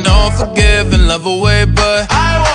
know, forgive and love away, but I won't